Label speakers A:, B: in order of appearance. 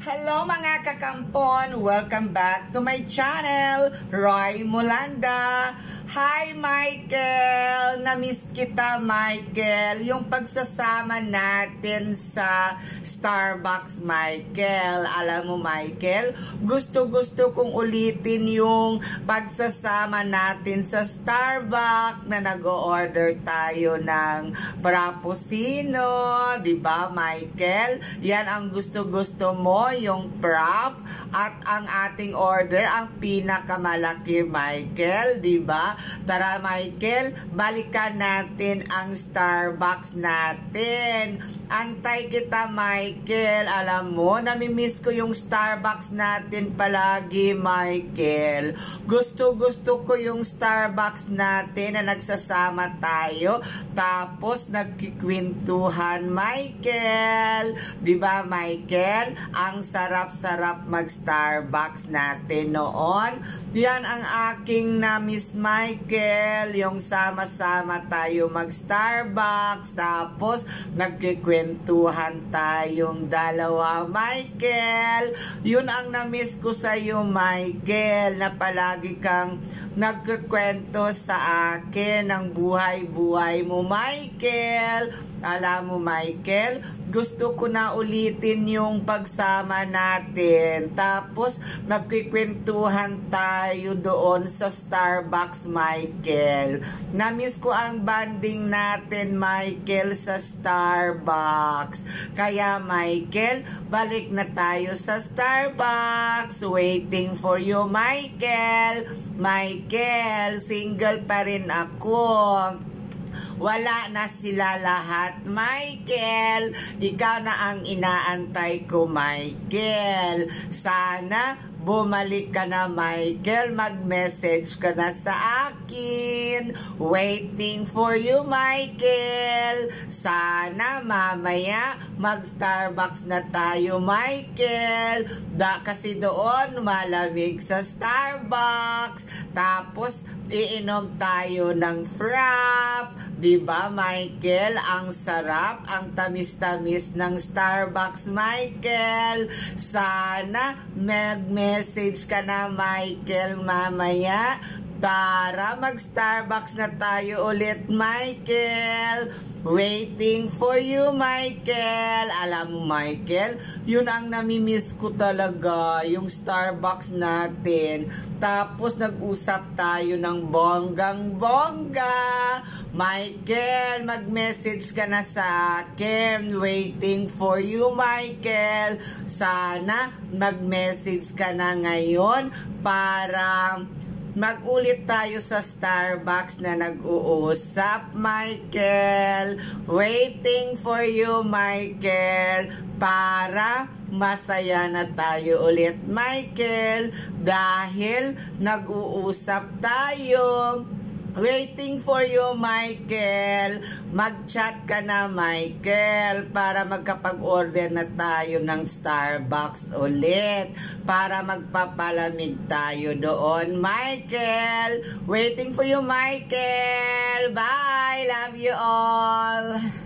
A: Hello mga kakampon! Welcome back to my channel, Roy Mulanda. Hi Michael! Namiss kita Michael. Yung pagsasama natin sa Starbucks Michael. Alam mo Michael, gusto kong ulitin yung pagsasama natin sa Starbucks na nag-o-order tayo ng Frappuccino. Diba Michael? Yan ang gusto mo, yung Frap. At ang ating order, ang pinakamalaki Michael. Diba? Tara Michael, balikan natin ang Starbucks natin. Antay kita Michael. Alam mo, namimiss ko yung Starbucks natin palagi Michael. Gusto ko yung Starbucks natin na nagsasama tayo. Tapos nagkikwentuhan Michael. Diba Michael? Ang sarap-sarap mag-Starbucks natin noon. Yan ang aking na-miss Michael, yung sama-sama tayo mag-Starbucks, tapos nagkikwentuhan tayong dalawa, Michael. Yun ang na-miss ko sa'yo, Michael, na palagi kang nagkikwento sa akin ng buhay-buhay mo, Michael. Alam mo, Michael, gusto ko na ulitin yung pagsama natin. Tapos, magkikwentuhan tayo doon sa Starbucks, Michael. Namiss ko ang banding natin, Michael, sa Starbucks. Kaya, Michael, balik na tayo sa Starbucks. Waiting for you, Michael. Michael, single pa rin ako. Wala na sila lahat, Michael. Ikaw na ang inaantay ko, Michael. Sana bumalik ka na, Michael. Mag-message ka na sa akin. Waiting for you, Michael. Sana mamaya mag-Starbucks na tayo, Michael. Kasi doon malamig sa Starbucks. Tapos iinom tayo ng Frap. Diba, Michael? Ang sarap, ang tamis-tamis ng Starbucks, Michael. Sana mag-message ka na, Michael, mamaya para mag-Starbucks na tayo ulit, Michael. Waiting for you, Michael. Alam mo, Michael, yun ang namimiss ko talaga, yung Starbucks natin. Tapos nag-usap tayo ng bonggang-bongga. Michael, mag-message ka na sa akin. Waiting for you, Michael. Sana mag-message ka na ngayon para mag-ulit tayo sa Starbucks na nag-uusap, Michael. Waiting for you, Michael, para masaya na tayo ulit, Michael, dahil nag-uusap tayo. Waiting for you, Michael. Mag-chat ka na, Michael, para magkapag-order na tayo ng Starbucks ulit. Para magpapalamig tayo doon, Michael. Waiting for you, Michael. Bye. Love you all.